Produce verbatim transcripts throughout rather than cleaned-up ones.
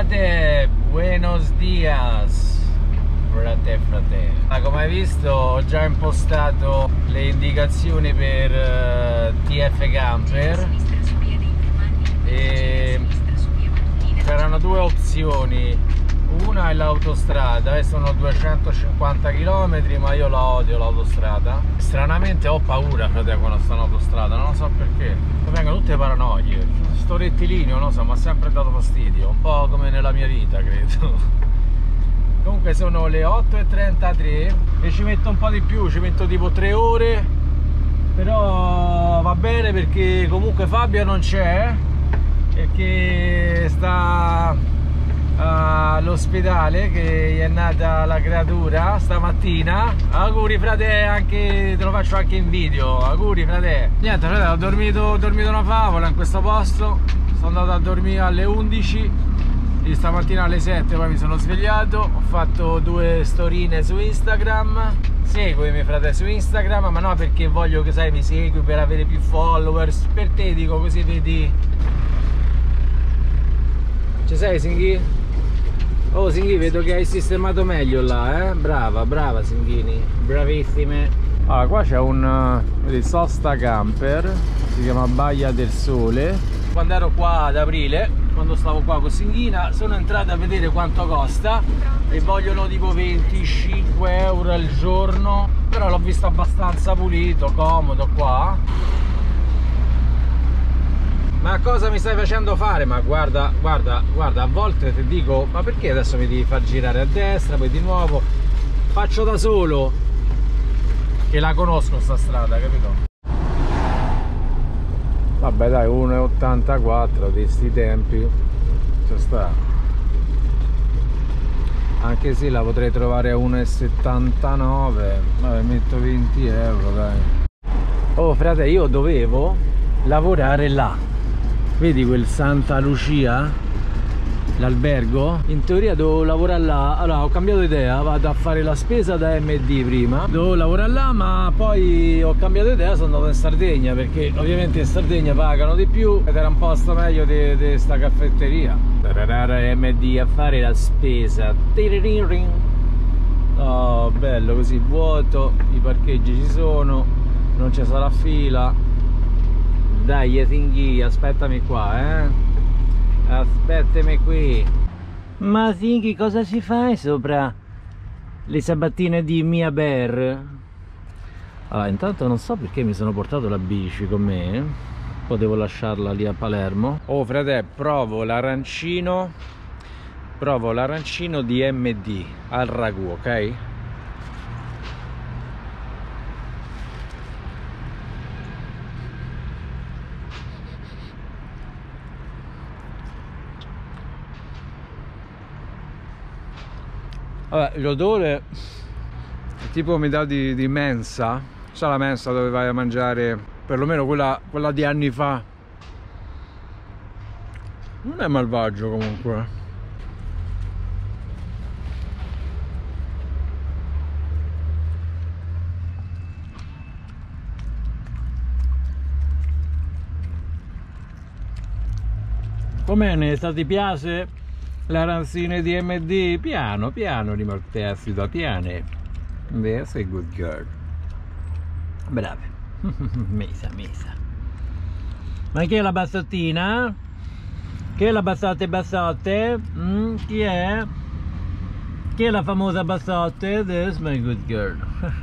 frate, buenos dias, frate frate. Ah, come hai visto ho già impostato le indicazioni per uh, T F Camper e c'erano due opzioni. Una è l'autostrada e sono duecentocinquanta chilometri, ma io la odio l'autostrada. Stranamente ho paura, frate, quando sto in autostrada, non lo so perché. Mi vengono tutte paranoie. Sto rettilineo, non so, mi ha sempre dato fastidio, un po' come nella mia vita, credo. Comunque sono le otto e trentatré e ci metto un po' di più, ci metto tipo tre ore, però va bene perché comunque Fabio non c'è, perché sta all'ospedale, che gli è nata la creatura stamattina. Auguri frate, anche te lo faccio anche in video, auguri frate. Niente frate, ho dormito, ho dormito una favola in questo posto, sono andato a dormire alle undici di stamattina, alle sette poi mi sono svegliato, ho fatto due storine su Instagram. Seguimi frate su Instagram, ma no perché voglio che sai mi segui per avere più followers, per te dico, così vedi. Ci sei Singhi? Oh Singhi, vedo che hai sistemato meglio là, eh? Brava, brava Singhini, bravissime. Allora, qua c'è un vedi, sosta camper, si chiama Baia del Sole. Quando ero qua ad aprile, quando stavo qua con Singhina, sono entrato a vedere quanto costa e vogliono tipo venticinque euro al giorno, però l'ho visto abbastanza pulito, comodo qua. Ma cosa mi stai facendo fare? Ma guarda, guarda, guarda, a volte ti dico, ma perché adesso mi devi far girare a destra, poi di nuovo? Faccio da solo, che la conosco sta strada, capito? Vabbè dai, uno e ottantaquattro di sti tempi, ci sta. Anche se la potrei trovare a uno e settantanove, vabbè metto venti euro dai. Oh frate, io dovevo lavorare là. Vedi quel Santa Lucia, l'albergo? In teoria dovevo lavorare là. Allora ho cambiato idea, vado a fare la spesa da M D prima, dovevo lavorare là, ma poi ho cambiato idea, sono andato in Sardegna, perché ovviamente in Sardegna pagano di più ed era un posto meglio di, di sta caffetteria. M D a fare la spesa. Oh, bello così, vuoto, i parcheggi ci sono, non ci sarà fila. Dai Singhi, aspettami qua, eh? Aspettami qui. Ma Singhi, cosa ci fai sopra le sabattine di Mia Bear? Allora, intanto non so perché mi sono portato la bici con me, potevo lasciarla lì a Palermo. Oh frate, provo l'arancino, provo l'arancino di M D al ragù, ok? Vabbè, l'odore tipo mi dà di, di mensa, sa la mensa dove vai a mangiare, perlomeno quella, quella di anni fa. Non è malvagio comunque. Com'è, Nesta, ti piace? L'arancine di M D? Piano, piano, rimortersi da piane. That's a good girl. Brave. Mesa, mesa. Ma chi è la bassottina? Chi è la bassotte bassotte? Mm, chi è? Chi è la famosa bassotte? That's my good girl.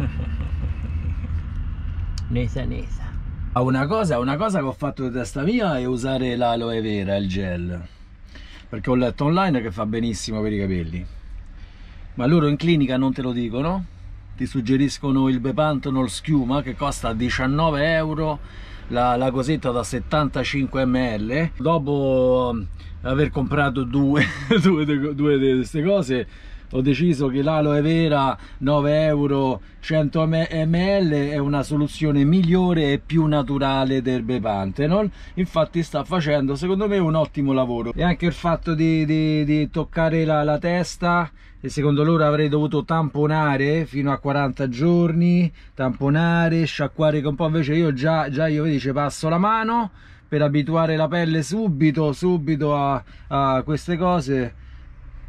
Nesa, nesa. Una cosa, una cosa che ho fatto di testa mia è usare l'aloe vera, il gel. Perché ho letto online che fa benissimo per i capelli, ma loro in clinica non te lo dicono, ti suggeriscono il Bepantanol schiuma che costa diciannove euro la, la cosetta da settantacinque millilitri. Dopo aver comprato due, due, due di queste cose ho deciso che l'aloe vera nove euro cento millilitri è una soluzione migliore e più naturale del Bepantanol. Infatti sta facendo secondo me un ottimo lavoro, e anche il fatto di, di, di toccare la, la testa, e secondo loro avrei dovuto tamponare fino a quaranta giorni, tamponare, sciacquare un po', invece io già, già io vedi ci passo la mano per abituare la pelle subito subito a, a queste cose.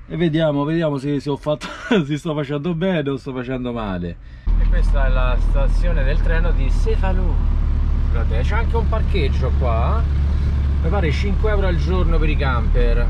e vediamo, vediamo se, se ho fatto, se sto facendo bene o sto facendo male. E questa è la stazione del treno di Cefalù. C'è anche un parcheggio qua, mi pare cinque euro al giorno per i camper.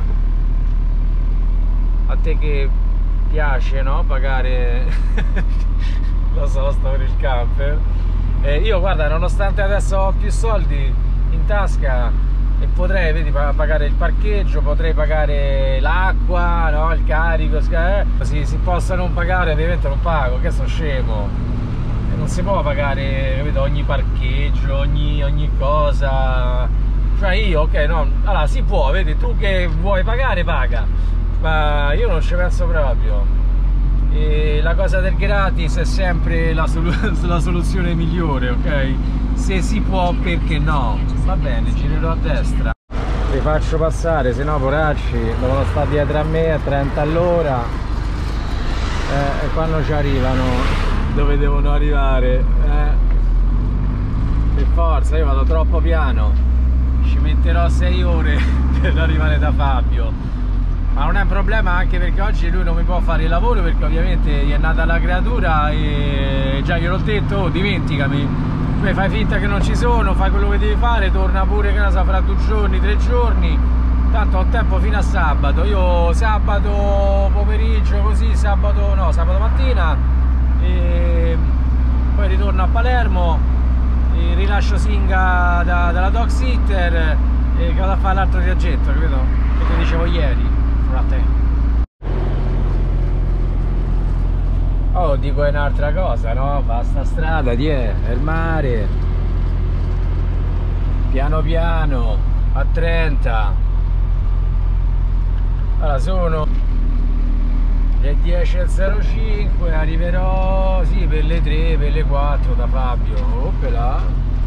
A te che piace, no? Pagare la sosta per il camper. Eh, io guarda, nonostante adesso ho più soldi in tasca e potrei, vedi, pagare il parcheggio, potrei pagare l'acqua, no? Il carico, eh? si, si possa non pagare, ovviamente non pago, che sono scemo. E non si può pagare, capito, ogni parcheggio, ogni, ogni cosa. Cioè io, ok, no, allora si può, vedi, tu che vuoi pagare, paga, ma io non ci penso proprio. E la cosa del gratis è sempre la, solu la soluzione migliore, ok? Se si può, perché no? Va bene, girerò a destra. Li faccio passare, se no poracci devono stare dietro a me a trenta all'ora, eh, e quando ci arrivano dove devono arrivare, eh, per forza, io vado troppo piano, ci metterò sei ore per arrivare da Fabio. Ma non è un problema, anche perché oggi lui non mi può fare il lavoro, perché ovviamente gli è nata la creatura e già gliel'ho detto, oh, dimenticami, poi fai finta che non ci sono, fai quello che devi fare, torna pure, che ne so, fra due giorni, tre giorni, tanto ho tempo fino a sabato. Io sabato pomeriggio, così, sabato no, sabato mattina, e poi ritorno a Palermo, e rilascio Singa da, dalla dog sitter e vado a fare l'altro viaggetto, capito? Che ti dicevo ieri. Oh, dico è un'altra cosa, no? Basta strada, di è, è il mare, piano piano, a trenta. Allora sono le dieci e zero cinque, arriverò, sì, per le tre, per le quattro da Fabio. Oppela.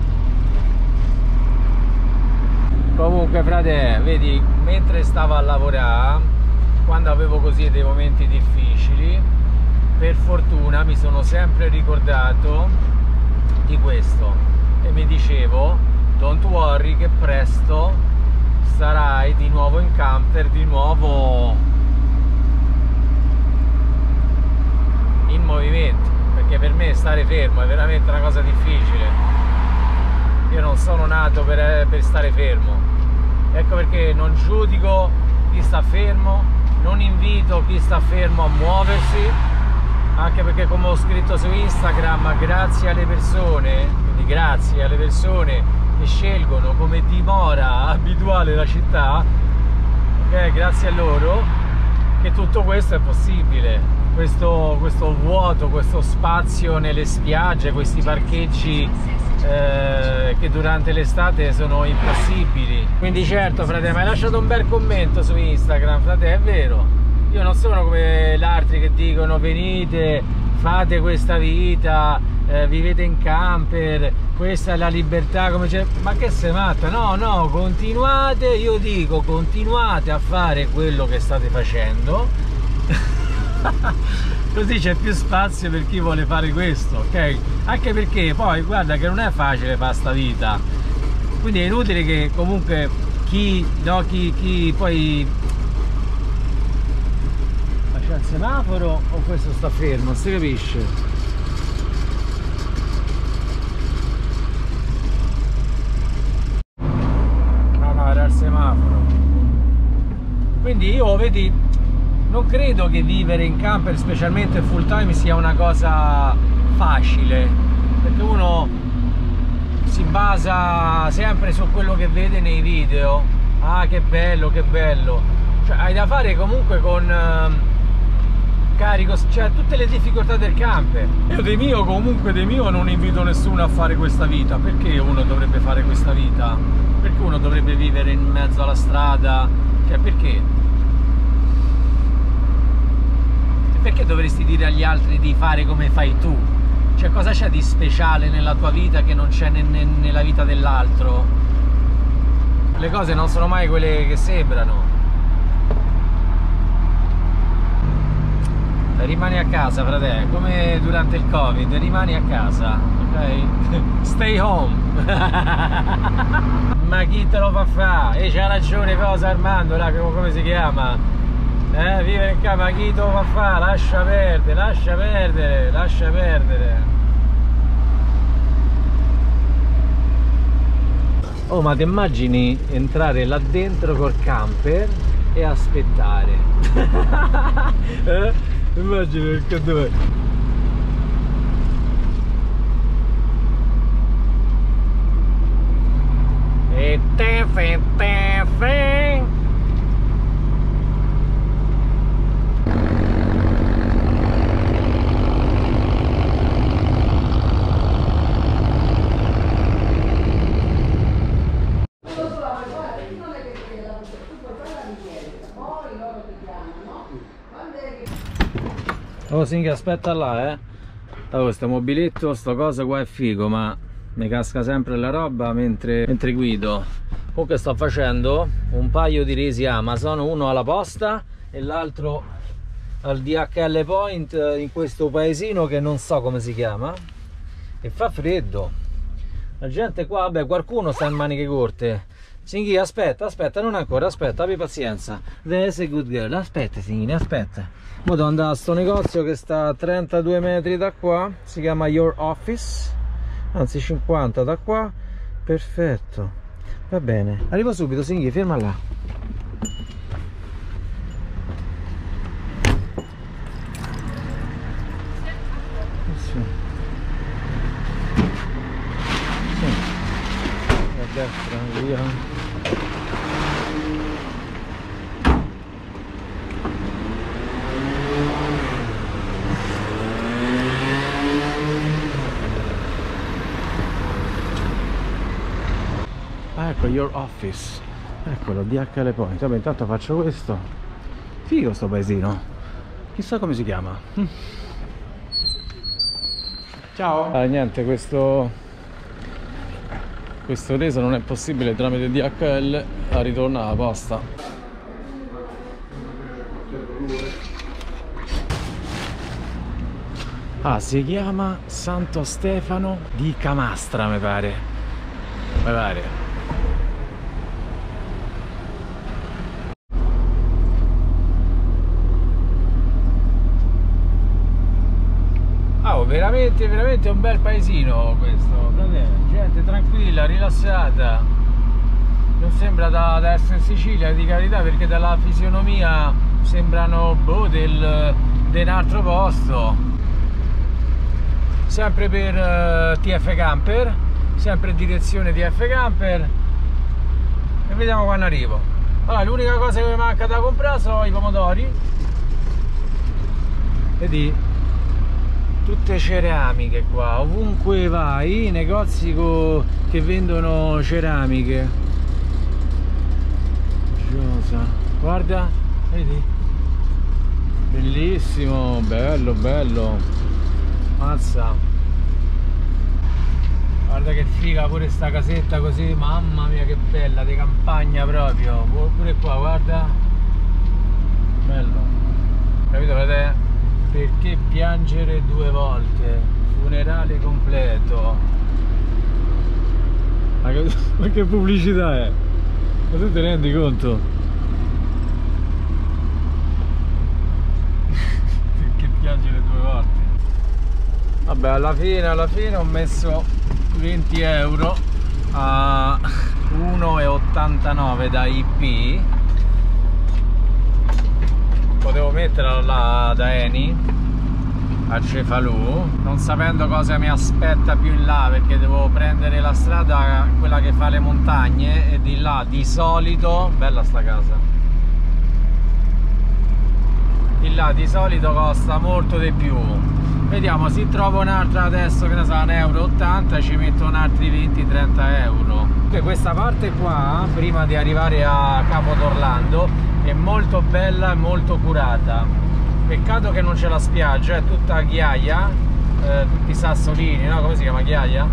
Comunque frate, vedi, mentre stavo a lavorare, quando avevo così dei momenti difficili, per fortuna mi sono sempre ricordato di questo e mi dicevo, don't worry, che presto sarai di nuovo in camper, di nuovo in movimento, perché per me stare fermo è veramente una cosa difficile. Io non sono nato per, per stare fermo. Ecco perché non giudico chi sta fermo, non invito chi sta fermo a muoversi, anche perché, come ho scritto su Instagram, grazie alle persone, quindi grazie alle persone che scelgono come dimora abituale la città, ok, grazie a loro che tutto questo è possibile. Questo, questo vuoto, questo spazio nelle spiagge, questi parcheggi eh, che durante l'estate sono impossibili. Quindi certo frate, mi hai lasciato un bel commento su Instagram, frate, è vero, io non sono come gli altri che dicono venite, fate questa vita, eh, vivete in camper, questa è la libertà, come c'è. Ma che sei matta? No, no, continuate, io dico continuate a fare quello che state facendo così c'è più spazio per chi vuole fare questo, ok? Anche perché poi guarda che non è facile fare sta vita, quindi è inutile che comunque chi, no, chi, chi poi c'è il semaforo o questo sta fermo, non si capisce. No, no, era il semaforo. Quindi io, vedi, non credo che vivere in camper, specialmente full time, sia una cosa facile, perché uno si basa sempre su quello che vede nei video. Ah, che bello, che bello. Cioè, hai da fare comunque con uh, carico, cioè tutte le difficoltà del camper. Io di mio, comunque di mio, non invito nessuno a fare questa vita. Perché uno dovrebbe fare questa vita? Perché uno dovrebbe vivere in mezzo alla strada? Cioè, perché? Perché dovresti dire agli altri di fare come fai tu? Cioè, cosa c'è di speciale nella tua vita che non c'è ne ne nella vita dell'altro? Le cose non sono mai quelle che sembrano. Rimani a casa, frate, come durante il Covid, rimani a casa, ok? Stay home. Ma chi te lo fa fare? E c'ha ragione cosa Armando, là, come si chiama? Eh, Eh, vivere in casa, chi lo fa fare? Lascia perdere, lascia perdere, lascia perdere. Oh, ma ti immagini entrare là dentro col camper e aspettare? Eh? Immagini che dov'è? E te fe te fe. Oh Singhi, aspetta là, eh. Oh, sto mobiletto, sto cosa qua è figo, ma mi casca sempre la roba mentre, mentre guido. Comunque sto facendo un paio di resi Amazon, uno alla posta e l'altro al D H L Point in questo paesino che non so come si chiama. E fa freddo. La gente qua, vabbè, qualcuno sta in maniche corte. Singhi, aspetta, aspetta, non ancora, aspetta, abbi pazienza. There's a good girl, aspetta Singhi, aspetta. Mo devo andare a sto negozio che sta a trentadue metri da qua, si chiama Your Office, anzi cinquanta da qua, perfetto, va bene, arrivo subito Singhi, ferma là. Sì. Sì. A destra, via. Ecco, Your Office, eccolo, D H L Point. Vabbè, intanto faccio questo. Figo sto paesino, chissà come si chiama. Ciao. Ah, niente, questo questo reso non è possibile tramite D H L a ritorno alla posta. Ah, si chiama Santo Stefano di Camastra, mi pare. Mi pare. Oh, veramente, veramente un bel paesino questo, gente tranquilla, rilassata, non sembra da, da essere in Sicilia, di carità, perché dalla fisionomia sembrano boh, del, di un altro posto. Sempre per uh, T F Camper, sempre in direzione T F Camper, e vediamo quando arrivo. Allora, l'unica cosa che mi manca da comprare sono i pomodori, vedi? Tutte ceramiche qua, ovunque vai, negozi che vendono ceramiche. Giosa. Guarda, vedi? Bellissimo, bello, bello. Mazza. Guarda che figa pure sta casetta così, mamma mia che bella, di campagna proprio. Pure qua, guarda. Bello. Capito, vedete? Perché piangere due volte? Funerale completo. Ma che, ma che pubblicità è? Ma tu te ne rendi conto? Perché piangere due volte? Vabbè, alla fine, alla fine ho messo venti euro a uno e ottantanove da I P. Potevo metterla là da Eni a Cefalù, non sapendo cosa mi aspetta più in là, perché devo prendere la strada, quella che fa le montagne, e di là di solito, bella sta casa, di là di solito costa molto di più. Vediamo, se trovo un'altra adesso, che ne so, un euro ottanta, ci metto un altri venti trenta euro. Questa parte qua, prima di arrivare a Capo d'Orlando, è molto bella e molto curata. Peccato che non c'è la spiaggia, è tutta ghiaia, eh, tutti sassolini, no? Come si chiama, ghiaia?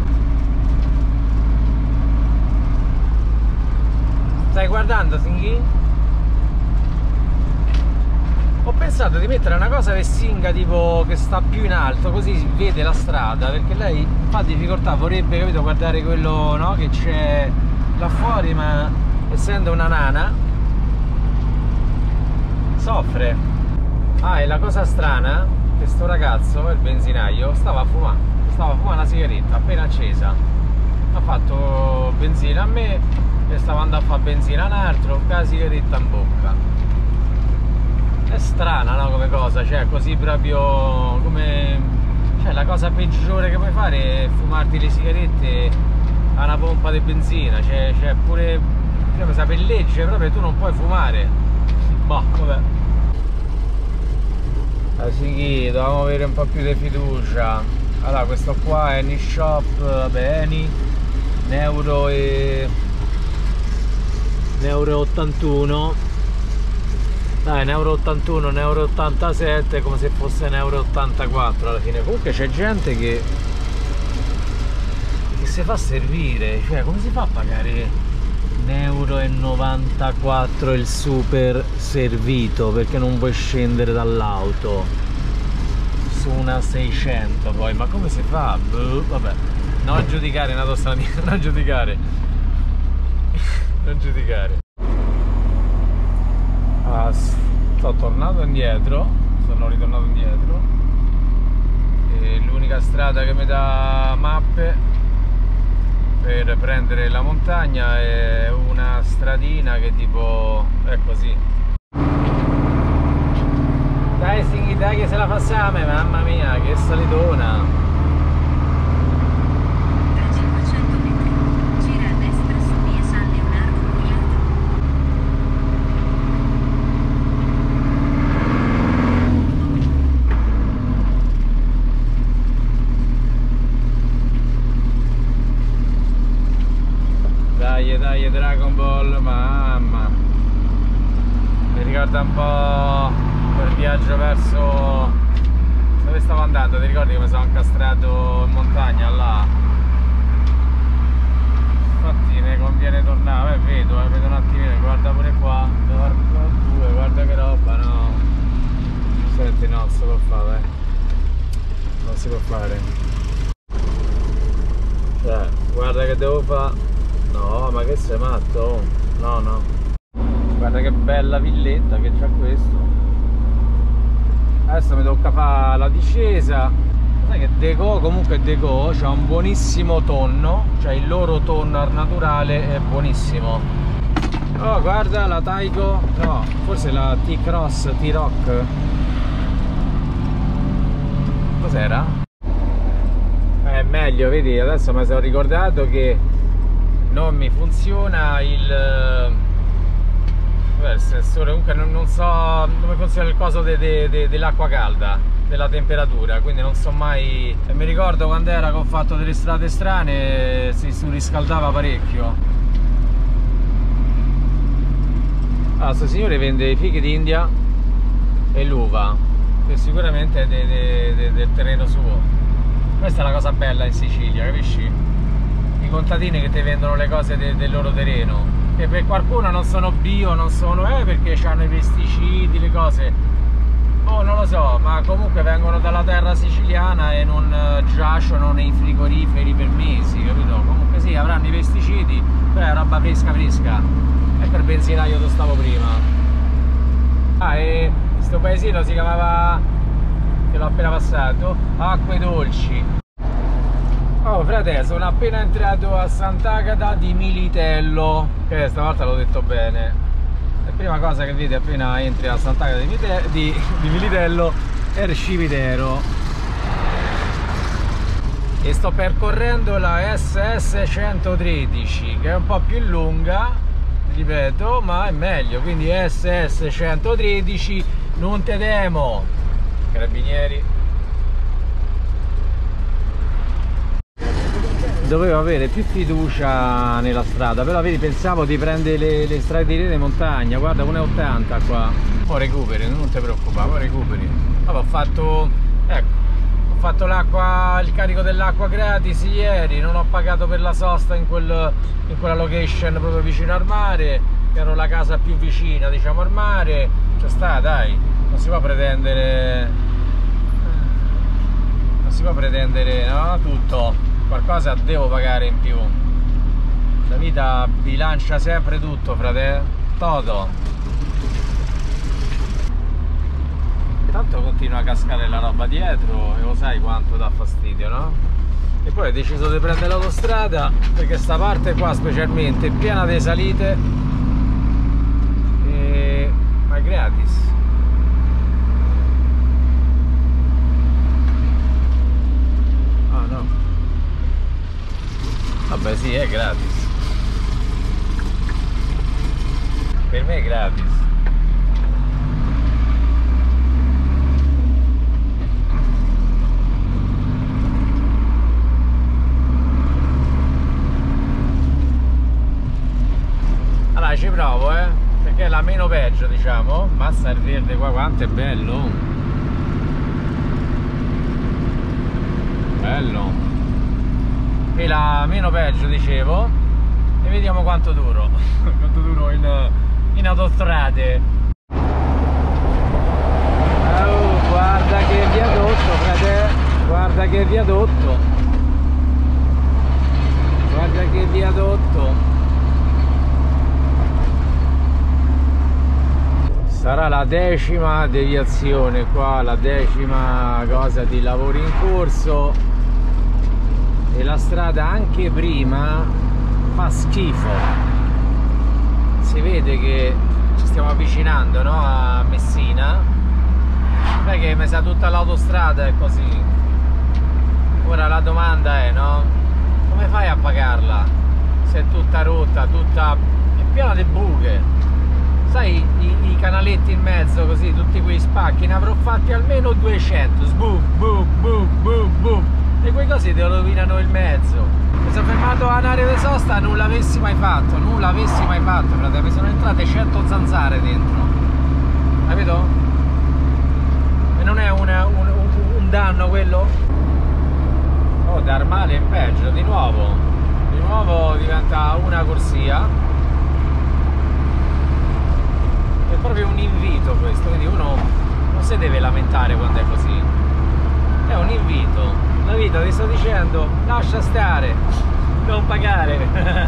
Stai guardando, Singhi? Ho pensato di mettere una cosa vessinga tipo che sta più in alto, così si vede la strada, perché lei fa difficoltà, vorrebbe, capito, guardare quello, no, che c'è là fuori, ma essendo una nana soffre. Ah, e la cosa strana, che sto ragazzo, il benzinaio, stava a fumare, stava a fumare una sigaretta appena accesa. Ha fatto benzina a me e stava andando a fare benzina a un altro, con la sigaretta in bocca. È strana, no, come cosa, cioè così proprio come... cioè la cosa peggiore che puoi fare è fumarti le sigarette a una pompa di benzina, cioè, cioè pure, cioè, mi sa per legge proprio tu non puoi fumare. Boh, vabbè. Sì, dovevamo avere un po' più di fiducia. Allora, questo qua è Any Shop, vabbè, Any, un euro e... un euro e ottantuno. Dai, un euro e ottantuno, un euro e ottantasette, come se fosse un euro e ottantaquattro alla fine. Comunque c'è gente che... che si fa servire, cioè come si fa a pagare un euro e novantaquattro il super servito perché non vuoi scendere dall'auto su una seicento? Poi ma come si fa? Buh, vabbè, non giudicare una tostada, non giudicare non giudicare. Ah, sto tornato indietro, sono ritornato indietro e l'unica strada che mi dà mappe per prendere la montagna è una stradina che tipo è così. Dai Singhi, dai che se la facciamo, mamma mia, che salitona! Tra cinquecento metri, gira a destra su via San Leonardo Pugliato. Dai, dai, Dragon Ball, mamma! Mi ricorda un po' quel viaggio verso... dove stavo andando? Ti ricordi che mi sono incastrato in montagna là? Infatti mi conviene tornare, eh, vedo, eh, vedo un attimino, guarda pure qua, guarda due, guarda che roba, no? Senti, no, non si può fare, eh. Non si può fare. Cioè, guarda che devo fare. No, ma che sei matto? No, no. Guarda che bella villetta che c'ha questo. Adesso mi tocca fare la discesa. Sai che Deco, comunque Deco c'ha un buonissimo tonno, cioè il loro tonno al naturale è buonissimo. Oh, guarda la Taigo, no, forse la T-Cross, T-Rock. Cos'era? È meglio, vedi, adesso mi sono ricordato che non mi funziona il, vabbè, il sensore, comunque non, non so come funziona il coso de, de, de, dell'acqua calda, della temperatura, quindi non so mai. E mi ricordo quando era che ho fatto delle strade strane si surriscaldava parecchio. Allora, questo signore vende i fichi d'India e l'uva, che sicuramente è de, de, de, del terreno suo. Questa è la cosa bella in Sicilia, capisci? I contadini che ti vendono le cose de, del loro terreno, che per qualcuno non sono bio, non sono eh perché hanno i pesticidi, le cose, oh non lo so, ma comunque vengono dalla terra siciliana e non giacciono nei frigoriferi per mesi, capito? Comunque sì, avranno i pesticidi, però è roba fresca fresca. Ecco il benzinaio dove stavo prima. Ah, e questo paesino si chiamava, che l'ho appena passato, Acque Dolci. Oh frate, sono appena entrato a Sant'Agata di Militello, che stavolta l'ho detto bene. La prima cosa che vedi appena entri a Sant'Agata di, di, di Militello è il cimitero. E sto percorrendo la S S centotredici, che è un po' più lunga, ripeto, ma è meglio, quindi S S centotredici, non te demo. Carabinieri. Dovevo avere più fiducia nella strada, però vedi, pensavo di prendere le, le strade di montagna. Guarda, uno e ottanta qua. Ora recuperi, non ti preoccupare, ora recuperi. Vabbè, ho fatto, ecco, ho fatto l'acqua, il carico dell'acqua gratis ieri, non ho pagato per la sosta in, quel, in quella location proprio vicino al mare, che ero la casa più vicina, diciamo, al mare. Cioè sta, dai, non si può pretendere, non si può pretendere, no, tutto. Qualcosa devo pagare in più. La vita bilancia sempre tutto, frate. Toto. continua a cascare la roba dietro e lo sai quanto dà fastidio, no? E poi ho deciso di prendere l'autostrada perché sta parte qua specialmente è piena di salite e... ma è gratis. Ah no, vabbè sì, è gratis, per me è gratis. Allora ci provo, eh, perché è la meno peggio, diciamo. Mazza il verde qua, quanto è bello, bello. Qui la meno peggio, dicevo, e vediamo quanto duro quanto duro in, in autostrade. Oh, guarda che viadotto, frate, guarda che viadotto, guarda che viadotto. Sarà la decima deviazione qua, la decima cosa di lavori in corso, e la strada anche prima fa schifo. Si vede che ci stiamo avvicinando, no, a Messina, perché mi sa tutta l'autostrada è così. Ora la domanda è, no, come fai a pagarla se è tutta rotta, tutta è piena di buche? Sai, i, i canaletti in mezzo così, tutti quei spacchi, ne avrò fatti almeno duecento, sboom, boom, boom, boom, boom, e quei cosi ti rovinano il mezzo. Mi sono fermato all'area di sosta, non l'avessi mai fatto, non l'avessi mai fatto, frate, mi sono entrate cento zanzare dentro, capito? E non è una, un, un, un danno quello? Oh, dar male in peggio, di nuovo, di nuovo diventa una corsia. È proprio un invito questo, quindi uno non si deve lamentare quando è così, è un invito. La vita ti sta dicendo lascia stare, non pagare.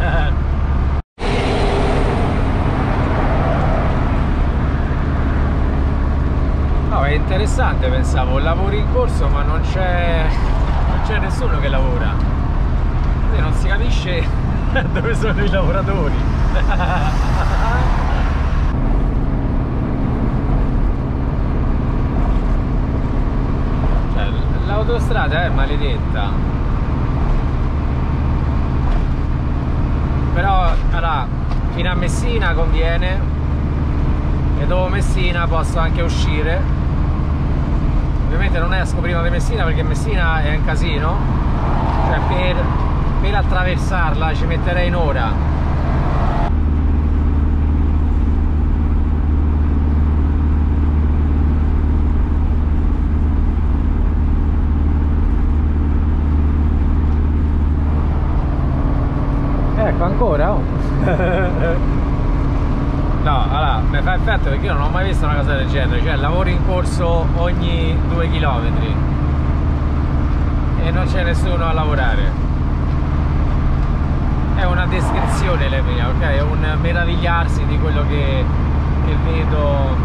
No, è interessante, pensavo lavori in corso ma non c'è non c'è nessuno che lavora, quindi non si capisce dove sono i lavoratori. L'autostrada è maledetta, però allora, fino a Messina conviene, e dopo Messina posso anche uscire. Ovviamente non esco prima di Messina perché Messina è un casino, cioè per, per attraversarla ci metterei un'ora. Ecco, ancora? Oh. No, allora, mi fa effetto perché io non ho mai visto una cosa del genere, cioè lavori in corso ogni due chilometri e non c'è nessuno a lavorare. È una descrizione la mia, ok? È un meravigliarsi di quello che, che vedo.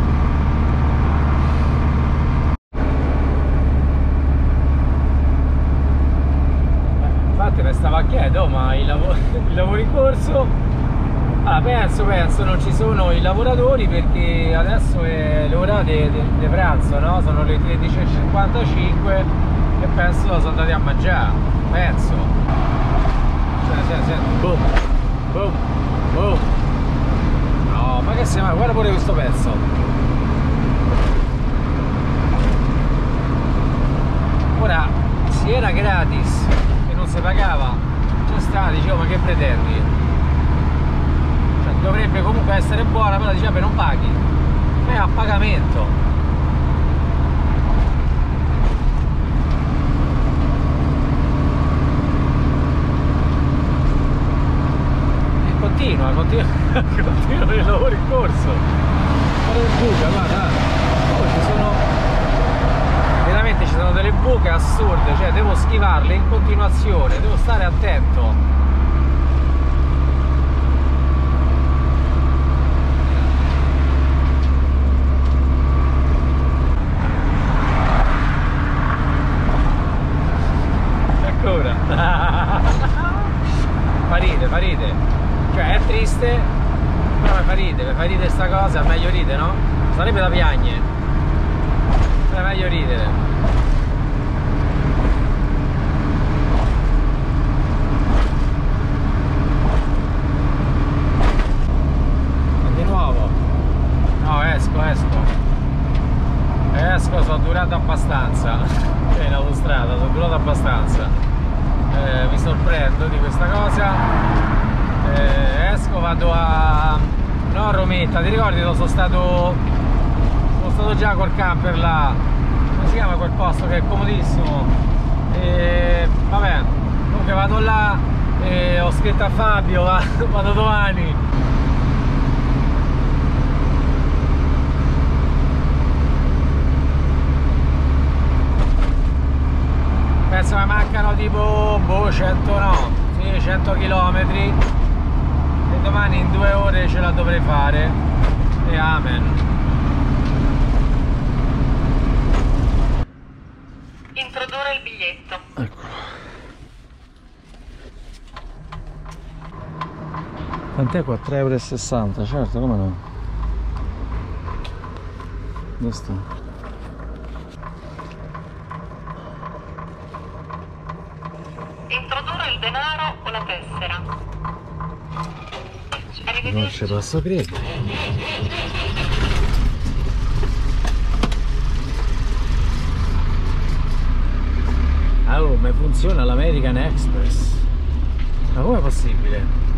Infatti mi stavo a chiedere, oh, ma i lavori, i lavori in corso, allora, penso, penso non ci sono i lavoratori perché adesso è l'ora di pranzo, no? Sono le tredici e cinquantacinque e penso sono andati a mangiare, penso. Senti, senti, senti, boom, boom, boom. No, ma che sembra, guarda pure questo pezzo. Ora, se era gratis non si pagava, c'è sta, dicevo, ma che pretendi? Cioè, dovrebbe comunque essere buona, però dice, beh, non paghi, è a pagamento. E continua, continua, continua il lavoro in corso. Guarda il buca, guarda, oh, ci sono... veramente ci sono delle buche assurde, cioè devo schivarle in continuazione, devo stare attento. fa ridere sta cosa, è meglio ridere, no? Sarebbe da piagne. È meglio ridere. E di nuovo. No, esco, esco. Esco, sono durato abbastanza. In autostrada, sono durato abbastanza. Eh, mi sorprendo di questa cosa. Eh, esco, vado a... no, Rometta, ti ricordi dove sono stato? Sono stato già col camper là. Come si chiama quel posto che è comodissimo? E vabbè, comunque vado là e ho scritto a Fabio, vado domani. Penso che mancano tipo boh, cento no, sì, cento chilometri e domani in due ore ce la dovrei fare e amen. Introdurre il biglietto. Eccolo. Quant'è? quattro euro e sessanta, certo, come no? Dove sta? Introdurre il denaro o la tessera. Non ci posso credere. Oh, ma funziona l'American Express. Ma com'è possibile?